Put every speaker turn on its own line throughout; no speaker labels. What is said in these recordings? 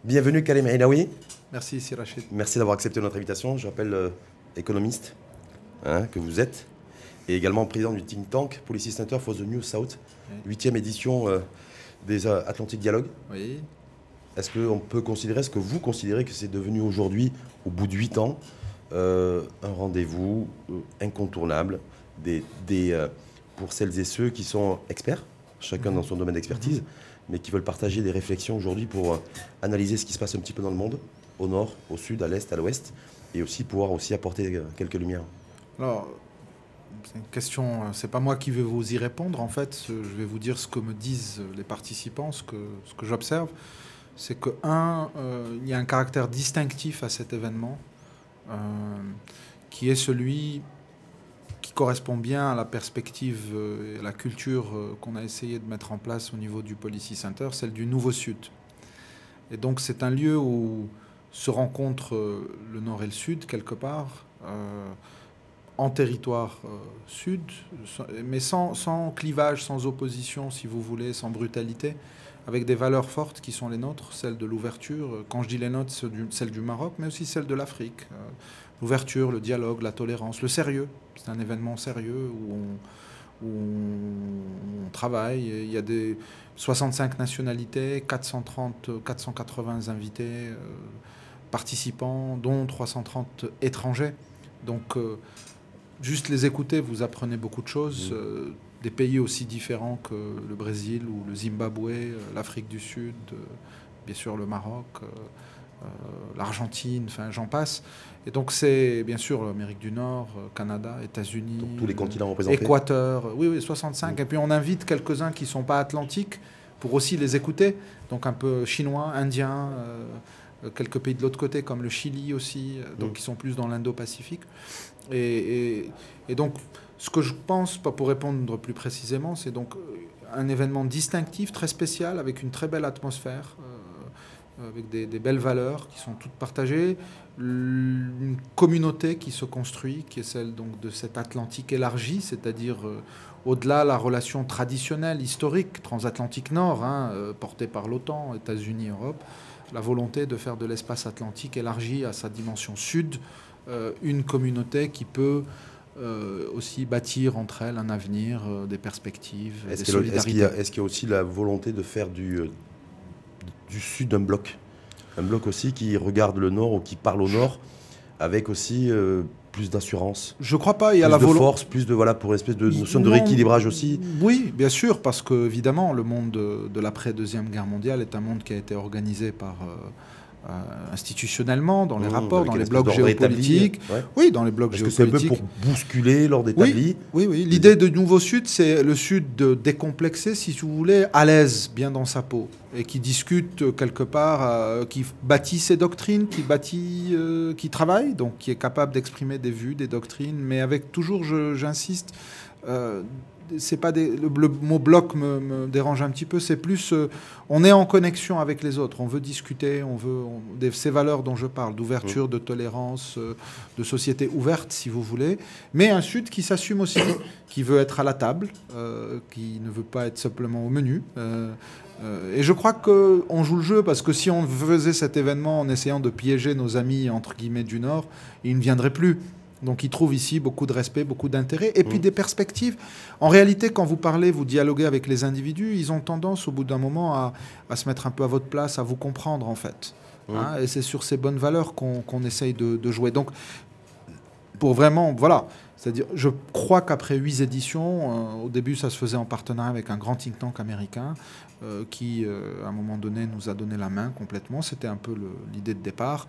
Bienvenue Karim Ainaoui.
Merci Sir Rachid.
Merci d'avoir accepté notre invitation. Je rappelle économiste que vous êtes et également président du think tank Policy Center for the New South, 8e édition des Atlantic Dialogue.
Oui.
Est-ce que vous considérez que c'est devenu aujourd'hui, au bout de 8 ans, un rendez-vous incontournable pour celles et ceux qui sont experts, chacun dans son domaine d'expertise, mais qui veulent partager des réflexions aujourd'hui pour analyser ce qui se passe un petit peu dans le monde, au nord, au sud, à l'est, à l'ouest, et aussi pouvoir aussi apporter quelques lumières?
Alors, c'est une question, c'est pas moi qui vais vous y répondre. En fait, je vais vous dire ce que me disent les participants, ce que j'observe. C'est que, il y a un caractère distinctif à cet événement, qui est celui qui correspond bien à la perspective et à la culture qu'on a essayé de mettre en place au niveau du Policy Center, celle du Nouveau Sud. Et donc c'est un lieu où se rencontrent le Nord et le Sud, quelque part, en territoire sud, mais sans clivage, sans opposition, si vous voulez, sans brutalité, avec des valeurs fortes qui sont les nôtres, celles de l'ouverture. Quand je dis les nôtres, celles du Maroc, mais aussi celles de l'Afrique. L'ouverture, le dialogue, la tolérance, le sérieux. C'est un événement sérieux où on travaille. Il y a 65 nationalités, 480 invités, participants, dont 330 étrangers. Donc, juste les écouter, vous apprenez beaucoup de choses. Des pays aussi différents que le Brésil ou le Zimbabwe, l'Afrique du Sud, bien sûr le Maroc, l'Argentine, enfin j'en passe. Et donc c'est bien sûr l'Amérique du Nord, Canada, États-Unis,
tous les continents représentés.
Équateur, oui, 65. Et puis on invite quelques-uns qui ne sont pas atlantiques pour aussi les écouter. Donc un peu chinois, indiens, quelques pays de l'autre côté comme le Chili aussi, donc qui sont plus dans l'Indo-Pacifique. Et donc ce que je pense, pas pour répondre plus précisément, c'est donc un événement distinctif, très spécial, avec une très belle atmosphère, avec des belles valeurs qui sont toutes partagées, une communauté qui se construit, qui est celle donc de cet Atlantique élargi, c'est-à-dire au-delà la relation traditionnelle, historique, transatlantique Nord, portée par l'OTAN, États-Unis, Europe, la volonté de faire de l'espace atlantique élargi à sa dimension sud, une communauté qui peut aussi bâtir entre elles un avenir, des perspectives, des solidarités.
Est-ce qu'il y a aussi la volonté de faire du sud un bloc aussi qui regarde le nord ou qui parle au nord avec aussi plus d'assurance?
Je crois pas. Il y a
plus
la
de force, plus de pour une espèce de notion de rééquilibrage aussi.
Oui, bien sûr, parce que évidemment le monde de l'après Deuxième Guerre mondiale est un monde qui a été organisé par institutionnellement, dans les rapports, dans les blocs géopolitiques. Oui, dans les blocs géopolitiques.
C'est un peu pour bousculer l'ordre établi.
Oui. L'idée de Nouveau Sud, c'est le Sud décomplexé, si vous voulez, à l'aise, bien dans sa peau, et qui discute quelque part, qui bâtit ses doctrines, qui travaille, donc qui est capable d'exprimer des vues, des doctrines, mais avec toujours, j'insiste, c'est pas le mot bloc me dérange un petit peu, c'est plus on est en connexion avec les autres, on veut discuter, ces valeurs dont je parle, d'ouverture, de tolérance, de société ouverte si vous voulez, mais un Sud qui s'assume aussi, qui veut être à la table, qui ne veut pas être simplement au menu. Et je crois qu'on joue le jeu, parce que si on faisait cet événement en essayant de piéger nos amis entre guillemets du Nord, ils ne viendraient plus. Donc ils trouvent ici beaucoup de respect, beaucoup d'intérêt, et puis des perspectives. En réalité, quand vous parlez, vous dialoguez avec les individus, ils ont tendance au bout d'un moment à se mettre un peu à votre place, à vous comprendre en fait. Et c'est sur ces bonnes valeurs qu'on essaye de jouer. Donc pour vraiment, voilà, c'est-à-dire, je crois qu'après 8 éditions, au début ça se faisait en partenariat avec un grand think tank américain qui, à un moment donné, nous a donné la main complètement. C'était un peu l'idée de départ.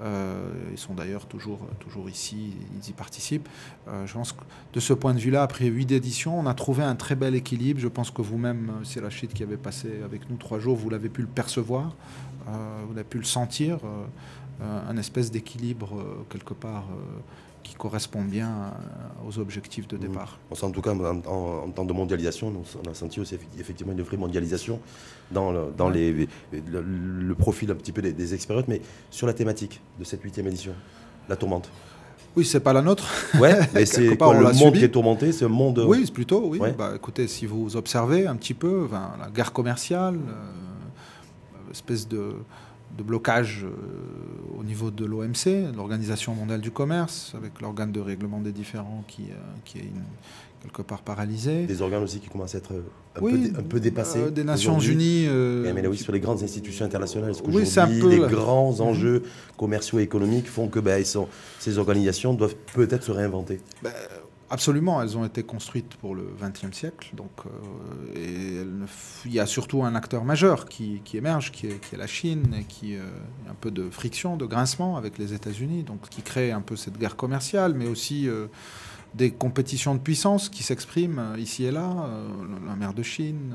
Ils sont d'ailleurs toujours ici, ils y participent. Je pense que de ce point de vue-là, après 8 éditions, on a trouvé un très bel équilibre. Je pense que vous-même, Sir Rachid, qui avait passé avec nous 3 jours, vous l'avez pu le percevoir, vous avez pu le sentir, un espèce d'équilibre quelque part qui correspond bien aux objectifs de départ.
On sent en tout cas, en temps de mondialisation, on a senti aussi effectivement une vraie mondialisation dans le profil un petit peu des expériences, mais sur la thématique de cette 8e édition, la tourmente.
Oui, c'est pas la nôtre.
Ouais, mais c'est le monde qui est tourmenté, c'est un monde...
Oui, c'est plutôt, oui.
Ouais.
Bah, écoutez, si vous observez un petit peu, la guerre commerciale, espèce de blocage au niveau de l'OMC, l'Organisation mondiale du commerce, avec l'organe de règlement des différends qui est quelque part paralysé.
Des organes aussi qui commencent à être un peu dépassés.
Des Nations Unies.
Mais là, oui, sur les grandes institutions internationales, est-ce qu'aujourd'hui, les grands enjeux commerciaux et économiques font que ces organisations doivent peut-être se réinventer?
Absolument, elles ont été construites pour le XXe siècle. Donc, il y a surtout un acteur majeur qui émerge, qui est la Chine, et qui a un peu de friction, de grincement avec les États-Unis, donc qui crée un peu cette guerre commerciale, mais aussi des compétitions de puissance qui s'expriment ici et là. La mer de Chine.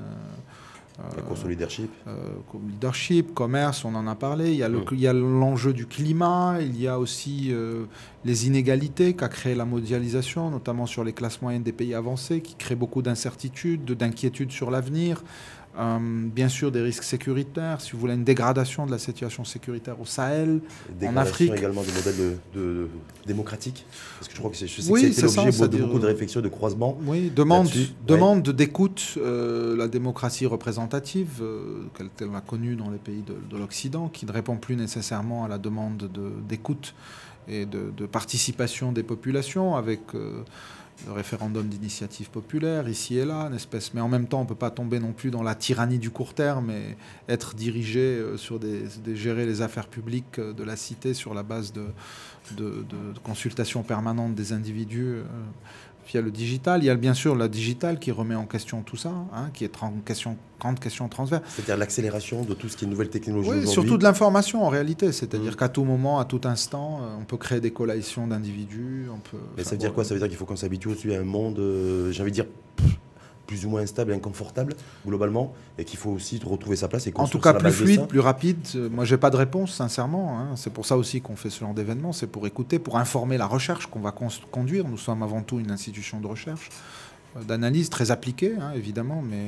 La course au leadership.
Leadership, commerce, on en a parlé. Il y a l'enjeu du climat, il y a aussi les inégalités qu'a créé la mondialisation, notamment sur les classes moyennes des pays avancés, qui créent beaucoup d'incertitudes, d'inquiétudes sur l'avenir. Bien sûr, des risques sécuritaires, si vous voulez, une dégradation de la situation sécuritaire au Sahel, en Afrique.
Également des modèles démocratiques. Parce que je crois que c'était l'objet de beaucoup de réflexions, de croisements.
Oui, demande d'écoute, la démocratie représentative, qu'elle a connue dans les pays de l'Occident, qui ne répond plus nécessairement à la demande d'écoute et de participation des populations, avec le référendum d'initiative populaire, ici et là, une espèce. Mais en même temps, on ne peut pas tomber non plus dans la tyrannie du court terme et être dirigé sur gérer les affaires publiques de la cité sur la base de consultations permanentes des individus via le digital. Il y a bien sûr la digital qui remet en question tout ça, qui est grande question transverse.
C'est-à-dire l'accélération de tout ce qui est nouvelle technologie
aujourd'hui. Oui, surtout de l'information en réalité. C'est-à-dire qu'à tout moment, à tout instant, on peut créer des coalitions d'individus.
Mais ça veut dire quoi? Ça veut dire qu'il faut qu'on s'habitue aussi à un monde, j'ai envie de dire, plus ou moins instable et inconfortable, globalement, et qu'il faut aussi retrouver sa place. Et
en tout cas, plus fluide, plus rapide. Moi, j'ai pas de réponse, sincèrement. C'est pour ça aussi qu'on fait ce genre d'événement. C'est pour écouter, pour informer la recherche qu'on va conduire. Nous sommes avant tout une institution de recherche, d'analyse très appliquée, évidemment, mais...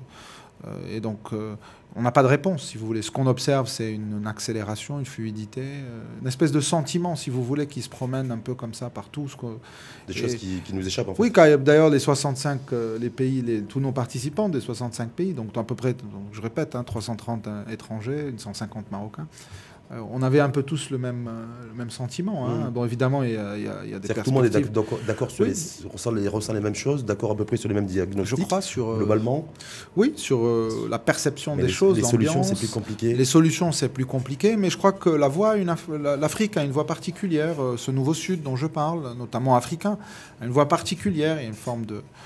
et donc, on n'a pas de réponse, si vous voulez. Ce qu'on observe, c'est une accélération, une fluidité, une espèce de sentiment, si vous voulez, qui se promène un peu comme ça partout.
Des choses qui nous échappent, en fait.
Oui, d'ailleurs, les 65, les pays, tous nos participants des 65 pays, donc à peu près, je répète, 330 étrangers, 150 Marocains, on avait un peu tous le même sentiment. Bon, évidemment, il y a des perspectives.
Tout le monde est d'accord sur ressent les mêmes choses, d'accord à peu près sur les mêmes diagnostics.
Je crois
globalement.
Oui, sur la perception des choses.
Les solutions, c'est plus compliqué.
Les solutions, c'est plus compliqué, mais je crois que l'Afrique a une voix particulière. Ce nouveau Sud dont je parle, notamment africain, a une voix particulière et une forme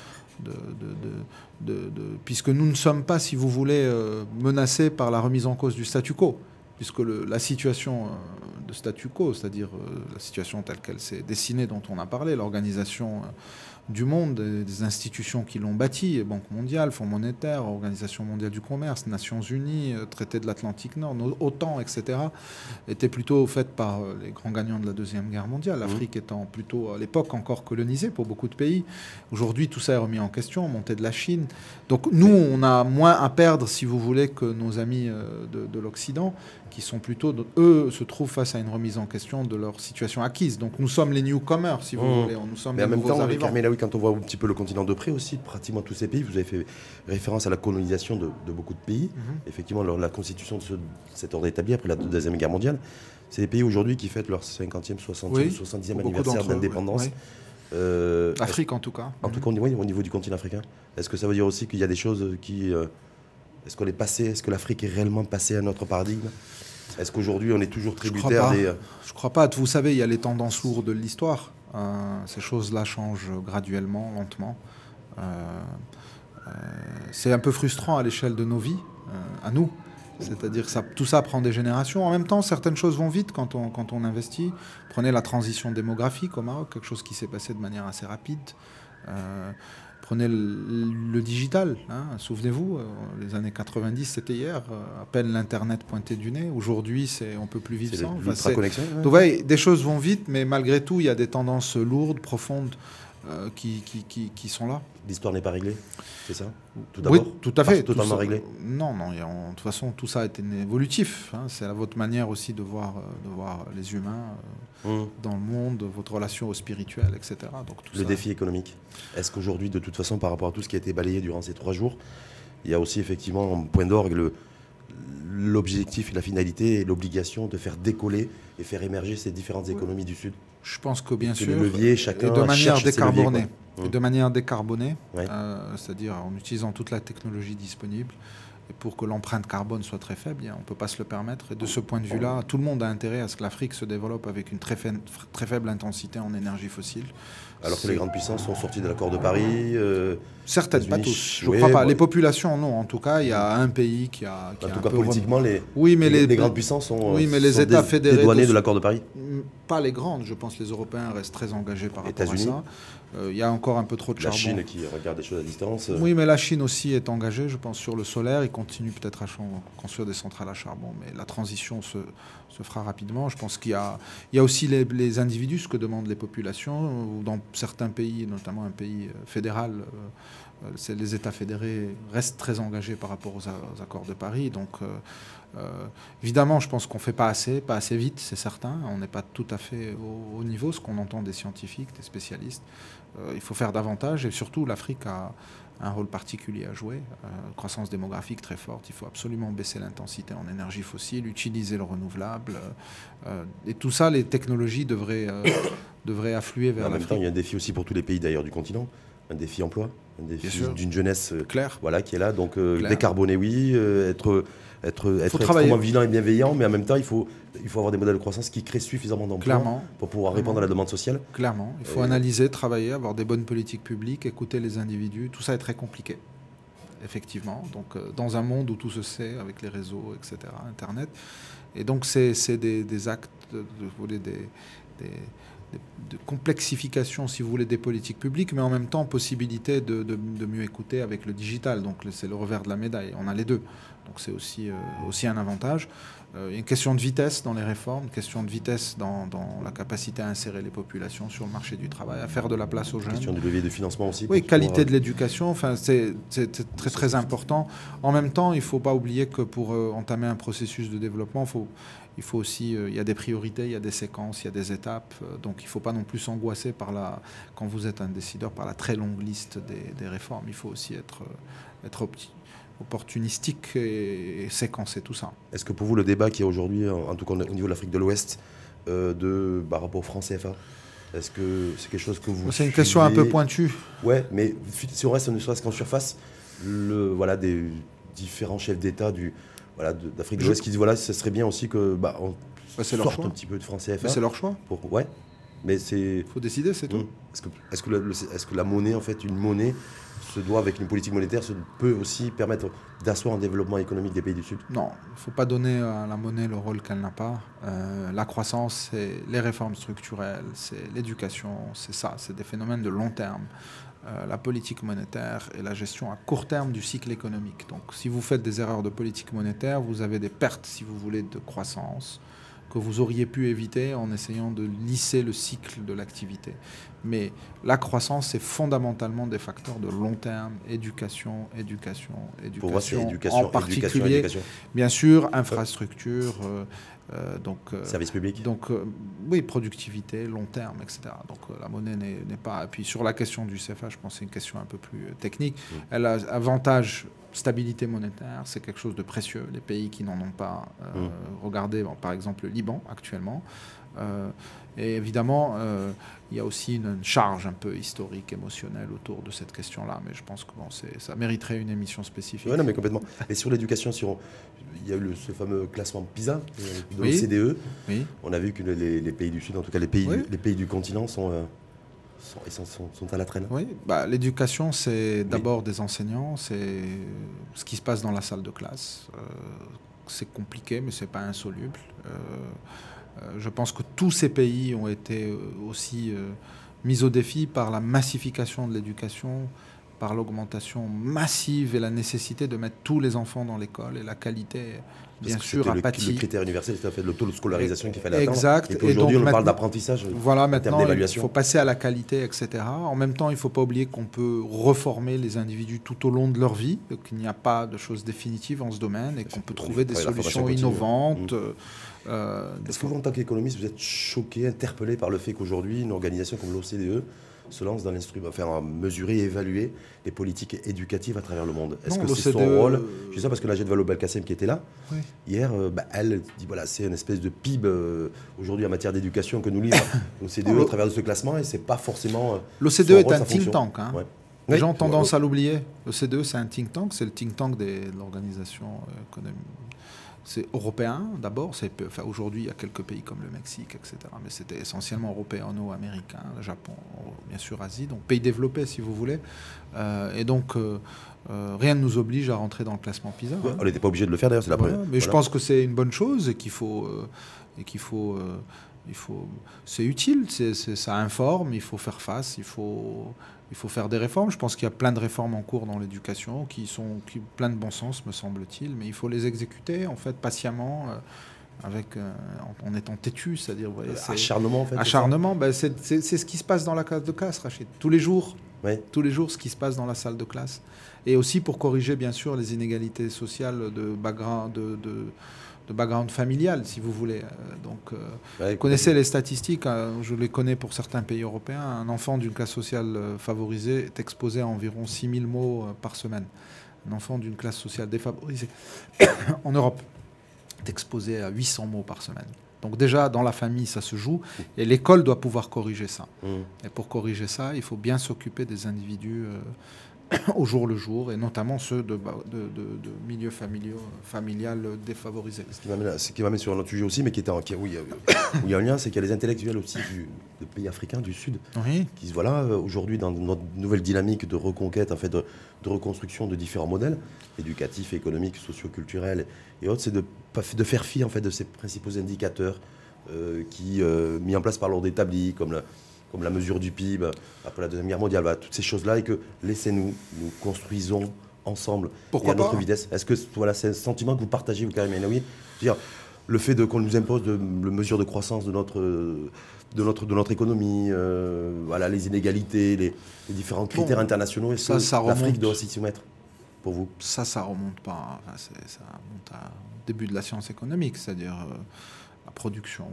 puisque nous ne sommes pas, si vous voulez, menacés par la remise en cause du statu quo. Puisque la situation de statu quo, c'est-à-dire la situation telle qu'elle s'est dessinée, dont on a parlé, l'organisation du monde, des institutions qui l'ont bâtie, Banque mondiale, Fonds monétaire, Organisation mondiale du commerce, Nations unies, Traité de l'Atlantique Nord, OTAN, etc., étaient plutôt faites par les grands gagnants de la Deuxième Guerre mondiale, l'Afrique étant plutôt à l'époque encore colonisée pour beaucoup de pays. Aujourd'hui, tout ça est remis en question, montée de la Chine. Donc nous, on a moins à perdre, si vous voulez, que nos amis de l'Occident, qui sont plutôt, eux, se trouvent face à une remise en question de leur situation acquise. Donc nous sommes les newcomers, si vous voulez. Nous sommes les nouveaux arrivants.
Mais là, oui, quand on voit un petit peu le continent de près aussi, pratiquement tous ces pays, vous avez fait référence à la colonisation de beaucoup de pays. Effectivement, la constitution de cet ordre établi après la Deuxième Guerre mondiale, c'est des pays aujourd'hui qui fêtent leur 50e, 60e, 70e anniversaire d'indépendance.
L'Afrique, en tout cas.
En tout cas, au niveau du continent africain. Est-ce que ça veut dire aussi qu'il y a des choses qui... Est-ce qu'on est passé? Est-ce que l'Afrique est réellement passée à notre paradigme? Est-ce qu'aujourd'hui, on est toujours tributaire des...
Je crois pas. Vous savez, il y a les tendances lourdes de l'histoire. Ces choses-là changent graduellement, lentement. C'est un peu frustrant à l'échelle de nos vies, à nous. C'est-à-dire que tout ça prend des générations. En même temps, certaines choses vont vite quand on investit. Prenez la transition démographique au Maroc, quelque chose qui s'est passé de manière assez rapide. Prenez le digital, souvenez-vous, les années 90, c'était hier, à peine l'Internet pointait du nez. Aujourd'hui, on peut plus vivre sans.
L'ultra-connexion.
Donc, ouais, des choses vont vite, mais malgré tout, il y a des tendances lourdes, profondes, qui sont là.
L'histoire n'est pas réglée, c'est ça?
Oui, tout à fait.
Totalement réglé?
Non, de toute façon, tout ça est évolutif. C'est votre manière aussi de voir les humains dans le monde, votre relation au spirituel, etc. Donc,
le défi économique. Est-ce qu'aujourd'hui, de toute façon, par rapport à tout ce qui a été balayé durant ces 3 jours, il y a aussi effectivement en point d'orgue l'objectif et la finalité et l'obligation de faire décoller et faire émerger ces différentes économies du Sud.
Je pense que bien sûr,
les leviers, chacun
et de manière
cherche ses
décarbonée,
leviers, quoi.
et de manière décarbonée,
Ouais.
c'est-à-dire en utilisant toute la technologie disponible. Et pour que l'empreinte carbone soit très faible, on ne peut pas se le permettre. Et de ce point de vue-là, tout le monde a intérêt à ce que l'Afrique se développe avec une très faible intensité en énergie fossile.
Alors que les grandes puissances sont sorties de l'accord de Paris.
Certaines, pas
États-Unis,
tous. Je ne
oui,
crois pas.
bon.
Les populations, non. En tout cas, il y a un pays qui a...
En tout cas, politiquement, les grandes puissances sont,
oui, mais les États fédérés
dédouanés de l'accord de Paris.
Pas les grandes. Je pense que les Européens restent très engagés par rapport à
États-Unis.
ça. Il y a encore un peu trop de
La
charbon.
Chine qui regarde les choses à distance.
Oui, mais la Chine aussi est engagée, je pense, sur le solaire. Ils continuent peut-être à construire des centrales à charbon, mais la transition se fera rapidement. Je pense qu'il y a aussi les individus, ce que demandent les populations. Ou dans certains pays, notamment un pays fédéral, les États fédérés restent très engagés par rapport aux accords de Paris. Donc, évidemment, je pense qu'on ne fait pas assez vite, c'est certain. On n'est pas tout à fait au niveau, ce qu'on entend des scientifiques, des spécialistes. Il faut faire davantage et surtout l'Afrique a un rôle particulier à jouer. Croissance démographique très forte, il faut absolument baisser l'intensité en énergie fossile, utiliser le renouvelable. Et tout ça, les technologies devraient affluer vers l'Afrique.
En même temps, il y a un défi aussi pour tous les pays d'ailleurs du continent, un défi emploi, un défi d'une jeunesse voilà, qui est là. Donc décarboner, oui, être extrêmement vigilant et bienveillant, mais en même temps, il faut avoir des modèles de croissance qui créent suffisamment d'emplois pour pouvoir répondre à la demande sociale.
Clairement, il faut analyser, travailler, avoir des bonnes politiques publiques, écouter les individus. Tout ça est très compliqué, effectivement. Donc, dans un monde où tout se sait avec les réseaux, etc., Internet. Et donc, c'est des actes, de complexification, si vous voulez, des politiques publiques, mais en même temps, possibilité de mieux écouter avec le digital. Donc, c'est le revers de la médaille. On a les deux. Donc, c'est aussi un avantage. Il y a une question de vitesse dans les réformes, une question de vitesse dans la capacité à insérer les populations sur le marché du travail, à faire de la place aux jeunes.
Question du levier de financement aussi.
Oui, qualité de l'éducation, enfin, c'est très très important. En même temps, il ne faut pas oublier que pour entamer un processus de développement, il faut aussi, il y a des priorités, il y a des séquences, il y a des étapes. Donc il ne faut pas non plus s'angoisser quand vous êtes un décideur par la très longue liste des réformes. Il faut aussi être opportunistique et séquencer tout ça.
Est-ce que pour vous, le débat qui est aujourd'hui, en tout cas au niveau de l'Afrique de l'Ouest, par rapport au franc CFA, est-ce que c'est quelque chose que vous...
C'est une question un peu pointue.
Ouais, mais si on reste ne serait-ce qu'en surface, des différents chefs d'État d'Afrique de l'Ouest qui disent ce serait bien aussi que on sorte un petit peu de franc CFA.
Mais c'est leur choix.
Ouais, mais c'est...
Faut décider, c'est tout.
Est-ce que la monnaie, en fait, une monnaie se doit, avec une politique monétaire, peut aussi permettre d'asseoir un développement économique des pays du Sud?
Non, il ne faut pas donner à la monnaie le rôle qu'elle n'a pas. La croissance, c'est les réformes structurelles, c'est l'éducation, c'est ça, c'est des phénomènes de long terme. La politique monétaire et la gestion à court terme du cycle économique. Donc si vous faites des erreurs de politique monétaire, vous avez des pertes, si vous voulez, de croissance que vous auriez pu éviter en essayant de lisser le cycle de l'activité. Mais la croissance, c'est fondamentalement des facteurs de long terme, éducation,
pour moi, c'est éducation,
en particulier, éducation. Bien sûr, infrastructure,
service public.
Donc, oui, productivité, long terme, etc. Donc, la monnaie n'est pas... Et puis, sur la question du CFA, je pense que c'est une question un peu plus technique. Elle a avantage, stabilité monétaire, c'est quelque chose de précieux. Les pays qui n'en ont pas, regardez, par exemple, le Liban, actuellement. Et évidemment, il y a aussi une charge un peu historique, émotionnelle autour de cette question-là. Mais je pense que ça mériterait une émission spécifique.
Oui, non, mais complètement. Et sur l'éducation, il y a eu ce fameux classement PISA de l'OCDE.
Oui.
On a vu que les pays du Sud, en tout cas les pays du continent, sont à la traîne.
Oui, l'éducation, c'est d'abord des enseignants, c'est ce qui se passe dans la salle de classe. C'est compliqué, mais ce n'est pas insoluble. Je pense que tous ces pays ont été aussi mis au défi par la massification de l'éducation, par l'augmentation massive et la nécessité de mettre tous les enfants dans l'école et la qualité, bien sûr, a pâti.
Le critère universel, c'est en fait le taux de scolarisation qu'il fallait atteindre.
Exact.
Et aujourd'hui, on parle d'apprentissage.
Voilà, maintenant, il faut passer à la qualité, etc. En même temps, il ne faut pas oublier qu'on peut reformer les individus tout au long de leur vie, qu'il n'y a pas de choses définitives en ce domaine et qu'on peut trouver des solutions innovantes.
Est-ce que vous, en tant qu'économiste, vous êtes choqué, interpellé par le fait qu'aujourd'hui, une organisation comme l'OCDE se lance dans l'instrument, enfin, mesurer et évaluer les politiques éducatives à travers le monde. Est-ce
Non,
que c'est son
l'OCDE,
rôle? Je dis ça parce que Najat Vallaud-Belkacem qui était là,
oui.
hier, elle dit voilà, c'est une espèce de PIB aujourd'hui en matière d'éducation que nous livre l'OCDE à travers de ce classement et c'est pas forcément.
L'OCDE est un think tank. Hein.
Ouais.
Les gens ont tendance à l'oublier. L'OCDE, c'est un think tank, c'est le think tank de l'organisation économique. C'est européen d'abord. Enfin, aujourd'hui, il y a quelques pays comme le Mexique, etc. Mais c'était essentiellement européano-américain, le Japon, bien sûr Asie, donc pays développés si vous voulez. Et donc, rien ne nous oblige à rentrer dans le classement PISA.
Ouais, on n'était pas obligé de le faire d'ailleurs, c'est la première.
Mais je pense que c'est une bonne chose et qu'il faut, c'est utile, ça informe, il faut faire face, il faut faire des réformes. Je pense qu'il y a plein de réformes en cours dans l'éducation qui sont plein de bon sens, me semble-t-il, mais il faut les exécuter en fait patiemment, en étant têtu, c'est-à-dire
acharnement en fait.
Acharnement, c'est ce qui se passe dans la classe de classe, Rachid. Tous les jours, ce qui se passe dans la salle de classe, et aussi pour corriger bien sûr les inégalités sociales de background familial, si vous voulez. Vous connaissez les statistiques, je les connais pour certains pays européens. Un enfant d'une classe sociale favorisée est exposé à environ 6000 mots par semaine. Un enfant d'une classe sociale défavorisée en Europe est exposé à 800 mots par semaine. Donc déjà, dans la famille, ça se joue, et l'école doit pouvoir corriger ça. Et pour corriger ça, il faut bien s'occuper des individus au jour le jour, et notamment ceux de milieux familial défavorisés.
Ce qui m'amène sur un autre sujet aussi, mais où il y a un lien, c'est qu'il y a les intellectuels aussi des pays africains du Sud, qui voilà, aujourd'hui dans notre nouvelle dynamique de reconquête, en fait, de reconstruction de différents modèles éducatifs, économiques, socioculturels et autres, c'est de faire fi en fait de ces principaux indicateurs mis en place par l'ordre établi, comme la mesure du PIB après la Deuxième Guerre mondiale, voilà, toutes ces choses-là, et que laissez-nous, nous construisons ensemble.
Pourquoi
et à notre vitesse. Est-ce que voilà, c'est un sentiment que vous partagez, vous, Karim Enoui? Dire le fait qu'on nous impose de mesures de croissance de notre économie, voilà, les inégalités, les différents critères internationaux, est-ce que l'Afrique doit s'y soumettre pour vous?
Ça remonte pas. Enfin, ça remonte au début de la science économique, c'est-à-dire la production.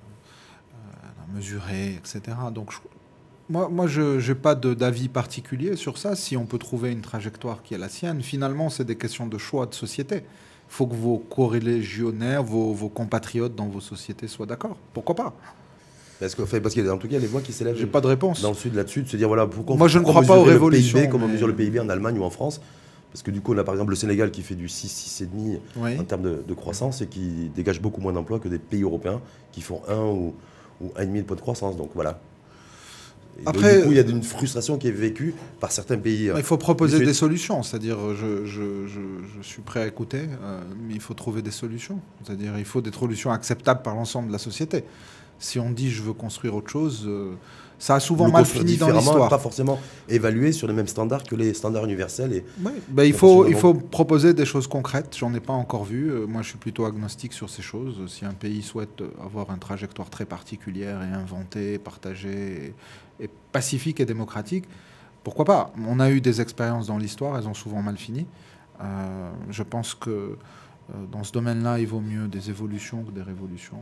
Mesurer, etc. Donc, moi, je n'ai pas d'avis particulier sur ça. Si on peut trouver une trajectoire qui est la sienne, finalement, c'est des questions de choix de société. Il faut que vos corrélégionnaires, vos compatriotes dans vos sociétés soient d'accord. Pourquoi pas?
Parce qu'il y a en tout cas les voix qui s'élèvent.
J'ai pas de réponse.
Dans le Sud, là-dessus, de se dire voilà, pourquoi
moi, je ne crois pas aux révolutions.
Comme on mesure le PIB en Allemagne ou en France. Parce que du coup, on a par exemple le Sénégal qui fait du 6,5 en termes de croissance et qui dégage beaucoup moins d'emplois que des pays européens qui font 1 ou 1,5 point de croissance. Donc voilà. Après, donc, du coup, il y a une frustration qui est vécue par certains pays.
Il faut proposer des solutions. C'est-à-dire, je suis prêt à écouter, mais il faut trouver des solutions. C'est-à-dire, il faut des solutions acceptables par l'ensemble de la société. Si on dit je veux construire autre chose, ça a souvent mal fini dans l'histoire.
Pas forcément évalué sur les mêmes standards que les standards universels.
Il faut proposer des choses concrètes. J'en ai pas encore vu. Moi, je suis plutôt agnostique sur ces choses. Si un pays souhaite avoir une trajectoire très particulière et inventée, partagée, et pacifique et démocratique, pourquoi pas? On a eu des expériences dans l'histoire, elles ont souvent mal fini. Je pense que dans ce domaine-là, il vaut mieux des évolutions que des révolutions.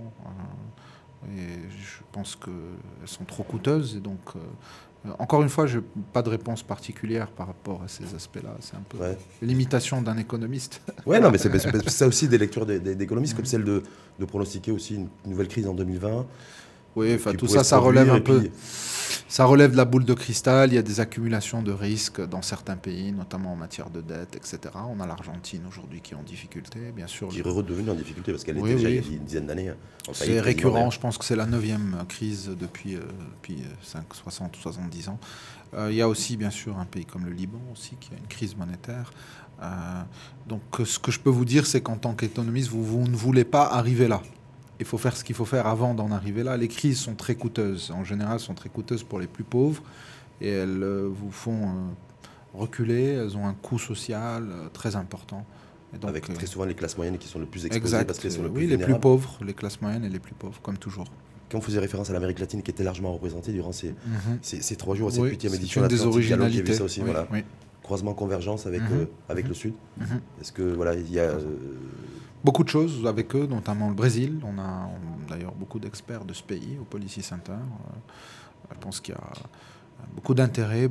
Et je pense qu'elles sont trop coûteuses. Et donc, encore une fois, je n'ai pas de réponse particulière par rapport à ces aspects-là. C'est un peu l'imitation d'un économiste.
Oui, non, mais c'est ça aussi des lectures d'économistes, comme celle de pronostiquer aussi une nouvelle crise en 2020.
Oui, enfin tout ça, ça relève un peu. Ça relève de la boule de cristal. Il y a des accumulations de risques dans certains pays, notamment en matière de dette, etc. On a l'Argentine aujourd'hui qui est en difficulté, bien sûr.
Qui est redevenue en difficulté parce qu'elle était déjà il y a une dizaine d'années.
C'est récurrent. Je pense que c'est la 9e crise depuis 60 ou 70 ans. Il y a aussi, bien sûr, un pays comme le Liban aussi qui a une crise monétaire. Donc, ce que je peux vous dire, c'est qu'en tant qu'économiste, vous ne voulez pas arriver là. Il faut faire ce qu'il faut faire avant d'en arriver là. Les crises sont très coûteuses. En général, sont très coûteuses pour les plus pauvres. Et elles vous font reculer. Elles ont un coût social très important. Et donc,
avec très souvent les classes moyennes qui sont le plus exposées.
Exact.
Parce qu'elles sont le plus
les plus pauvres, les classes moyennes et les plus pauvres, comme toujours.
Quand on faisait référence à l'Amérique latine qui était largement représentée durant ces 3 jours, cette 8e édition
de l'Atlantique Dialogue,
j'ai vu ça aussi. Voilà. Croisement, convergence avec le Sud. Est-ce que voilà, il y a...
Beaucoup de choses avec eux, notamment le Brésil. On a d'ailleurs beaucoup d'experts de ce pays au Policy Center. Je pense qu'il y a beaucoup d'intérêt,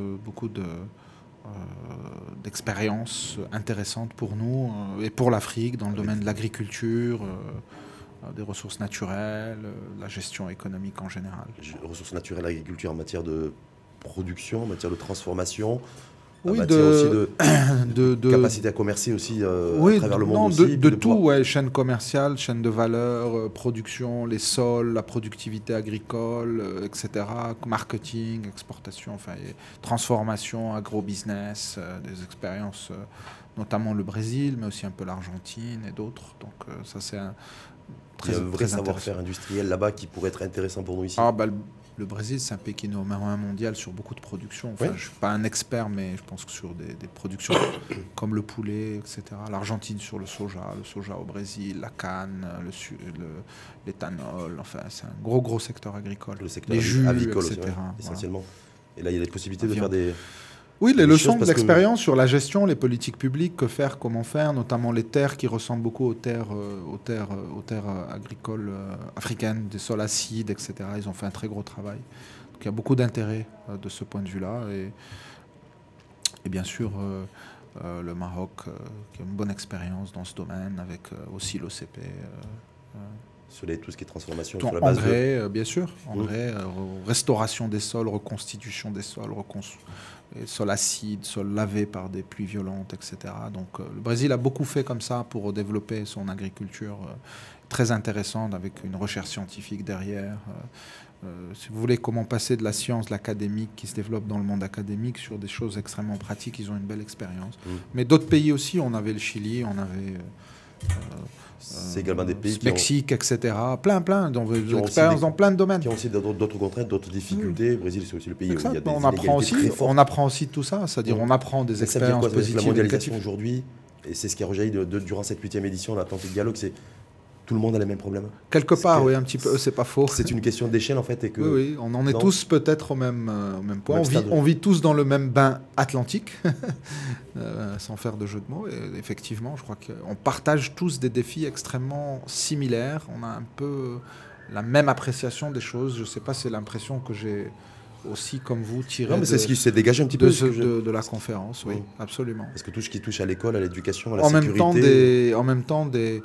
d'expériences intéressantes pour nous et pour l'Afrique dans le domaine de l'agriculture, des ressources naturelles, la gestion économique en général.
Ressources naturelles, agriculture en matière de production, en matière de transformation, en
Oui,
matière aussi de capacité à commercer aussi
oui,
à travers le monde
non,
aussi.
de tout, ouais, chaîne commerciale, chaîne de valeur, production, les sols, la productivité agricole, etc., marketing, exportation, enfin, et transformation, agro-business, des expériences, notamment le Brésil, mais aussi un peu l'Argentine et d'autres. Donc ça, c'est
Il y a un vrai
très
savoir-faire
intéressant.
industriel là-bas qui pourrait être intéressant pour nous ici.
Ah, bah, le Brésil, c'est un pays qui est numéro un mondial sur beaucoup de productions. Enfin,
Ouais.
je ne suis pas un expert, mais je pense que sur des productions comme le poulet, etc. L'Argentine sur le soja au Brésil, la canne, l'éthanol. Enfin, c'est un gros secteur agricole.
Le secteur
Les jus,
avicole
etc.
aussi, ouais,
Voilà.
essentiellement. Et là, il y a des possibilités de
Viande.
faire des...
Oui, les
des
leçons
choses parce que-
d'expérience sur la gestion, les politiques publiques, que faire, comment faire, notamment les terres qui ressemblent beaucoup aux terres agricoles africaines, des sols acides, etc. Ils ont fait un très gros travail. Donc il y a beaucoup d'intérêt de ce point de vue-là. Et bien sûr, le Maroc, qui a une bonne expérience dans ce domaine, avec aussi l'OCP.
Sur tout ce qui est transformation,
Tout
sur la base de...
engrais, bien sûr, engrais, restauration des sols, reconstitution des sols, sols acides, sols lavés par des pluies violentes, etc. Donc le Brésil a beaucoup fait comme ça pour développer son agriculture très intéressante avec une recherche scientifique derrière. Si vous voulez, comment passer de la science, l'académique qui se développe dans le monde académique sur des choses extrêmement pratiques, ils ont une belle expérience. Mais d'autres pays aussi, on avait le Chili, on avait...
C'est également des pays
Mexique, etc. Plein,
ont
d'expériences dans plein de domaines.
qui ont aussi d'autres contraintes, d'autres difficultés. Le Brésil, c'est aussi le pays où il y a des
On
inégalités très fortes.
apprend aussi tout ça, c'est-à-dire on apprend des
Mais ça veut dire
expériences
quoi? Ça veut dire que la
positives et
mondialisation
négatives.
aujourd'hui, et c'est ce qui a rejailli durant cette 8e édition, l'Atlantique Dialogue, c'est tout le monde a les mêmes problèmes.
Quelque
Parce
part,
que
oui, un petit peu, c'est pas faux.
C'est une question d'échelle en fait. Et que,
Oui, on en est
non.
tous peut-être au même point.
Même stade.
On vit tous dans le même bain atlantique, sans faire de jeu de mots. Et effectivement, je crois qu'on partage tous des défis extrêmement similaires. On a un peu la même appréciation des choses. Je ne sais pas, c'est l'impression que j'ai aussi, comme vous, tiré
Non, mais c'est ce qui s'est dégagé un petit peu.
de la conférence. Oui,
Oui.
absolument.
Parce que tout ce qui touche à l'école, à l'éducation, à la
En
sécurité...
même temps, des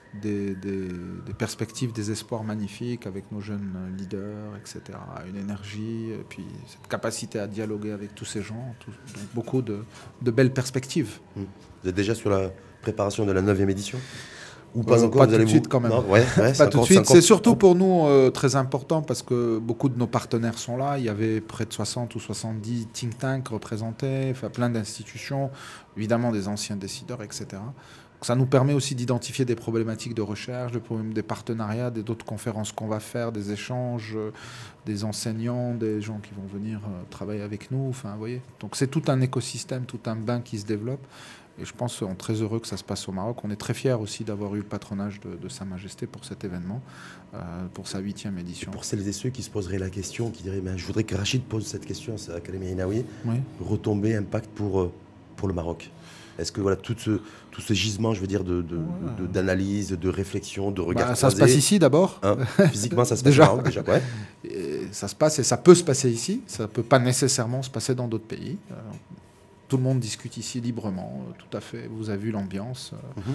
perspectives, des espoirs magnifiques avec nos jeunes leaders, etc. Une énergie, et puis cette capacité à dialoguer avec tous ces gens. Donc beaucoup de belles perspectives.
Vous êtes déjà sur la préparation de la 9e édition? Ou pas encore?
Pas
Vous
tout de
allez
suite quand même.
Non, ouais,
Pas tout de suite. C'est surtout pour nous très important parce que beaucoup de nos partenaires sont là. Il y avait près de 60 ou 70 think tanks représentés, enfin plein d'institutions, évidemment des anciens décideurs, etc. Donc ça nous permet aussi d'identifier des problématiques de recherche, des partenariats, d'autres conférences qu'on va faire, des échanges, des enseignants, des gens qui vont venir travailler avec nous. Enfin, vous voyez. Donc c'est tout un écosystème, tout un bain qui se développe. Et je pense qu'on est très heureux que ça se passe au Maroc. On est très fiers aussi d'avoir eu le patronage de Sa Majesté pour cet événement, pour sa 8e édition.
Pour celles et ceux qui se poseraient la question, qui diraient je voudrais que Rachid pose cette question à l'Académie Innaoui,
Oui.
retombées, impact pour le Maroc. Est-ce que voilà, tout ce gisement, je veux dire, d'analyse, de réflexion, de regard
Ça se passe ici d'abord.
Hein, physiquement, ça se passe
Déjà.
au Maroc, déjà. Ouais.
Et ça se passe et ça peut se passer ici. Ça ne peut pas nécessairement se passer dans d'autres pays. Tout le monde discute ici librement, tout à fait. Vous avez vu l'ambiance.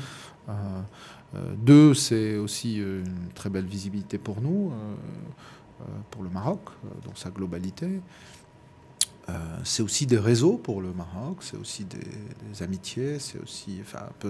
Deux, c'est aussi une très belle visibilité pour nous, pour le Maroc, dans sa globalité. C'est aussi des réseaux pour le Maroc, c'est aussi des amitiés, c'est aussi un peu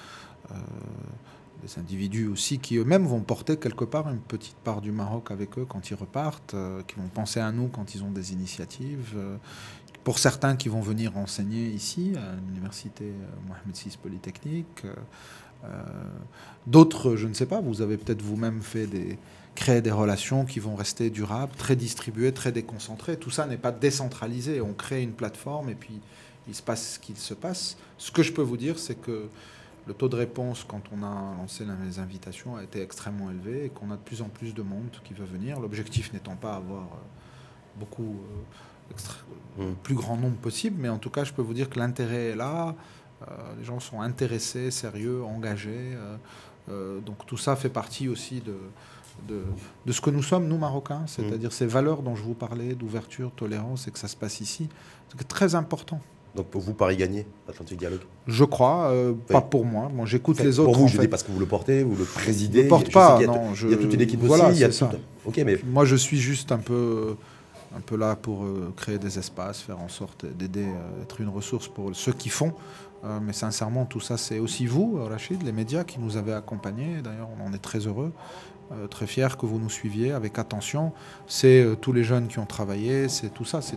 des individus aussi qui eux-mêmes vont porter quelque part une petite part du Maroc avec eux quand ils repartent, qui vont penser à nous quand ils ont des initiatives. Pour certains qui vont venir enseigner ici, à l'université Mohamed VI Polytechnique. D'autres, je ne sais pas, vous avez peut-être vous-même créé des relations qui vont rester durables, très distribuées, très déconcentrées. Tout ça n'est pas décentralisé. On crée une plateforme et puis il se passe ce qu'il se passe. Ce que je peux vous dire, c'est que le taux de réponse quand on a lancé les invitations a été extrêmement élevé et qu'on a de plus en plus de monde qui veut venir. L'objectif n'étant pas avoir beaucoup... plus grand nombre possible, mais en tout cas, je peux vous dire que l'intérêt est là. Les gens sont intéressés, sérieux, engagés. Donc tout ça fait partie aussi de ce que nous sommes, nous, Marocains, c'est-à-dire ces valeurs dont je vous parlais, d'ouverture, tolérance, et que ça se passe ici. C'est très important.
Donc pour vous, Paris gagné, Atlantique Dialogue?
Je crois, pas pour moi. Moi, j'écoute les autres.
Pour vous, je dis parce que vous le portez, vous le présidez.
Je ne porte pas,
il y a toute une équipe aussi. Il y a
ça.
Ok, mais...
Moi, je suis juste un peu là pour créer des espaces, faire en sorte d'aider, être une ressource pour ceux qui font. Mais sincèrement, tout ça, c'est aussi vous, Rachid, les médias qui nous avez accompagnés. D'ailleurs, on en est très heureux, très fiers que vous nous suiviez avec attention. C'est tous les jeunes qui ont travaillé, c'est tout ça, c'est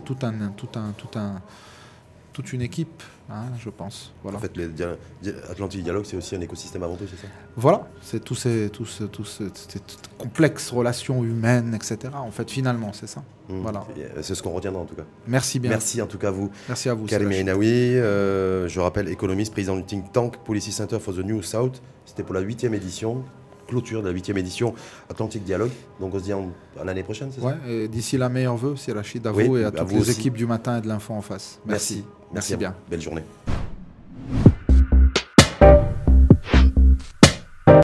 toute une équipe, hein, je pense. Voilà.
En fait, Atlantique Dialogue, c'est aussi un écosystème avant tout, c'est ça?
Voilà, c'est tous ces complexes relations humaines, etc. En fait, finalement, c'est ça. Voilà.
C'est ce qu'on retiendra en tout cas.
Merci bien.
Merci en tout cas à vous.
Merci à vous.
Karim Ainaoui, je rappelle, économiste, président du think tank Policy Center for the New South. C'était pour la 8e édition. Clôture de la 8e édition Atlantique Dialogue. Donc on se dit à l'année prochaine, c'est ça?
Ouais, et d'ici là, meilleurs vœux, c'est Rachid, à vous et à toutes les équipes du matin et de l'info en face. Merci.
Merci
bien.
Belle journée.